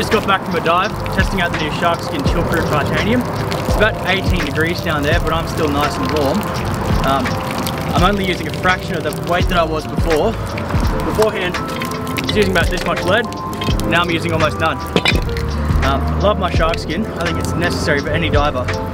Just got back from a dive, testing out the new shark skin Chillproof titanium. It's about 18 degrees down there, but I'm still nice and warm. I'm only using a fraction of the weight that I was before. Beforehand, I was using about this much lead. Now I'm using almost none. I love my shark skin. I think it's necessary for any diver.